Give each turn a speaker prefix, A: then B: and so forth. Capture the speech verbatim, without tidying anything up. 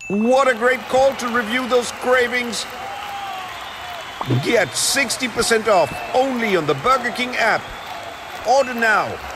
A: What a great call to review those cravings. Get sixty percent off only on the Burger King app. Order now.